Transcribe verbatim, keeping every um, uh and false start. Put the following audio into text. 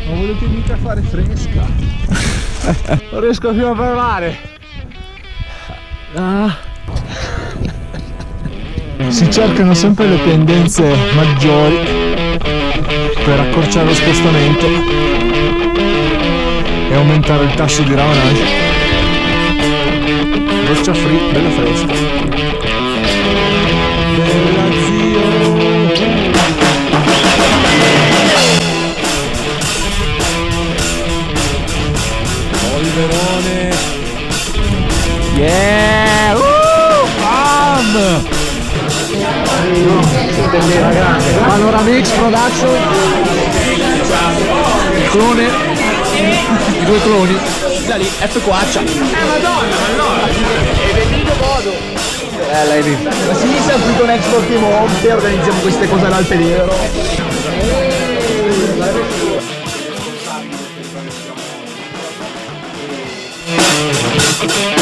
Ma volete mica fare fresca? Non riesco più a parlare. Ah. Si cercano sempre le pendenze maggiori per accorciare lo spostamento e aumentare il tasso di ravanage. Doccia free, bella fresca. Bella zio. Polverone. Yeah! Uh! Bam! Allora Mix Production, il clone, i due cloni. Da lì, F quattro. Eh madonna, ma no! E vedi modo. Eh lei lì. Ma sì, siamo qui con Export Team Monte, organizziamo queste cose all'Alpe d'Ero.